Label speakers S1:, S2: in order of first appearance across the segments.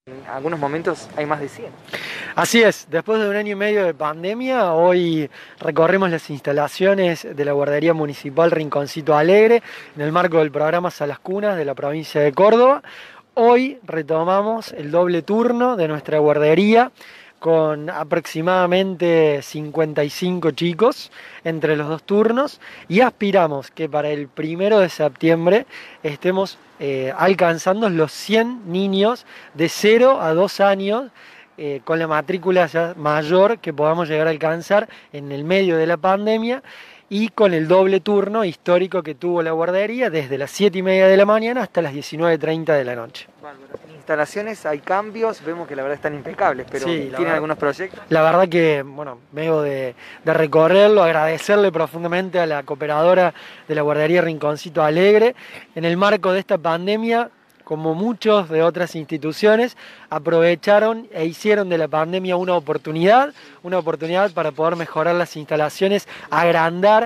S1: En algunos momentos hay más de 100.
S2: Así es, después de un año y medio de pandemia, hoy recorrimos las instalaciones de la Guardería Municipal Rinconcito Alegre en el marco del programa Salas Cunas de la provincia de Córdoba. Hoy retomamos el doble turno de nuestra guardería con aproximadamente 55 chicos entre los dos turnos y aspiramos que para el 1 de septiembre estemos alcanzando los 100 niños de 0 a 2 años con la matrícula ya mayor que podamos llegar a alcanzar en el medio de la pandemia y con el doble turno histórico que tuvo la guardería desde las 7:30 de la mañana hasta las 19:30 de la noche.
S1: Bárbaro. En instalaciones hay cambios, vemos que la verdad están impecables, pero
S2: Sí,
S1: ¿tienen algunos proyectos?
S2: la verdad que, bueno, vengo de recorrerlo, agradecerle profundamente a la cooperadora de la guardería Rinconcito Alegre. En el marco de esta pandemia, como muchos de otras instituciones, aprovecharon e hicieron de la pandemia una oportunidad para poder mejorar las instalaciones, agrandar.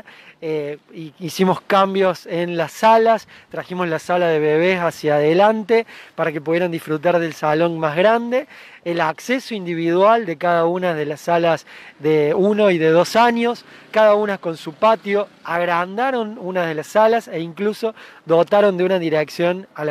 S2: Hicimos cambios en las salas, trajimos la sala de bebés hacia adelante para que pudieran disfrutar del salón más grande, el acceso individual de cada una de las salas de 1 y de 2 años, cada una con su patio, agrandaron una de las salas e incluso dotaron de una dirección a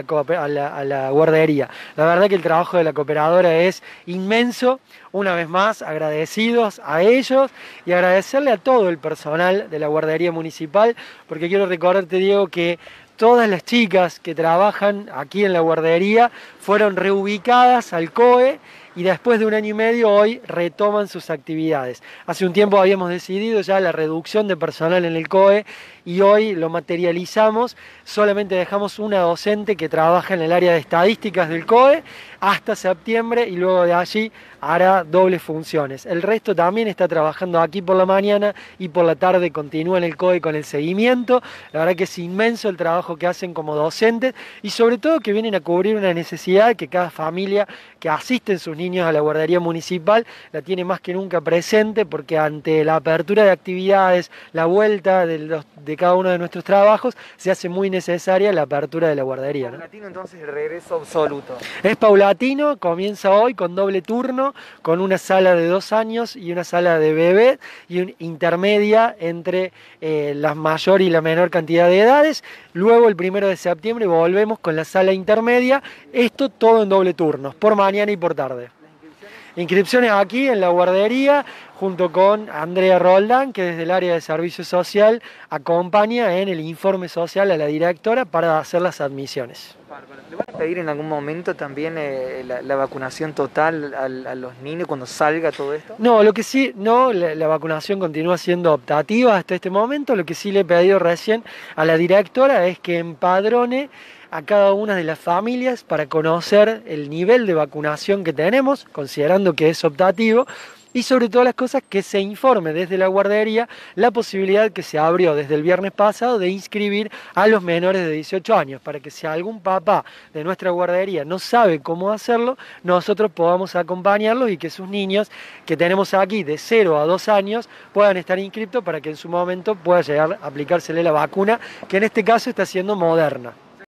S2: la guardería. La verdad que el trabajo de la cooperadora es inmenso. Una vez más, agradecidos a ellos y agradecerle a todo el personal de la guardería municipal, porque quiero recordarte, Diego, que todas las chicas que trabajan aquí en la guardería fueron reubicadas al COE y después de un año y medio hoy retoman sus actividades. Hace un tiempo habíamos decidido ya la reducción de personal en el COE y hoy lo materializamos, solamente dejamos una docente que trabaja en el área de estadísticas del COE hasta septiembre y luego de allí hará dobles funciones. El resto también está trabajando aquí por la mañana y por la tarde continúa en el COE con el seguimiento. La verdad que es inmenso el trabajo que hacen como docentes y sobre todo que vienen a cubrir una necesidad que cada familia que asisten sus niños a la guardería municipal la tiene más que nunca presente, porque ante la apertura de actividades, la vuelta de cada uno de nuestros trabajos, se hace muy necesaria la apertura de la guardería, ¿no?
S1: Paulatino, entonces el regreso absoluto.
S2: Es paulatino, comienza hoy con doble turno, con una sala de 2 años y una sala de bebé y una intermedia entre la mayor y la menor cantidad de edades. Luego el 1 de septiembre volvemos con la sala intermedia, esto todo en doble turno, por mañana y por tarde. Inscripciones aquí en la guardería, junto con Andrea Roldán, que desde el área de servicio social acompaña en el informe social a la directora para hacer las admisiones.
S1: Bárbaro. ¿Le van a pedir en algún momento también la vacunación total a los niños cuando salga todo esto?
S2: No, lo que sí, no, la vacunación continúa siendo optativa hasta este momento. Lo que sí le he pedido recién a la directora es que empadrone a cada una de las familias para conocer el nivel de vacunación que tenemos, considerando que es optativo, y sobre todas las cosas que se informe desde la guardería la posibilidad que se abrió desde el viernes pasado de inscribir a los menores de 18 años, para que si algún papá de nuestra guardería no sabe cómo hacerlo, nosotros podamos acompañarlos y que sus niños que tenemos aquí de 0 a 2 años puedan estar inscritos para que en su momento pueda llegar a aplicársele la vacuna, que en este caso está siendo Moderna.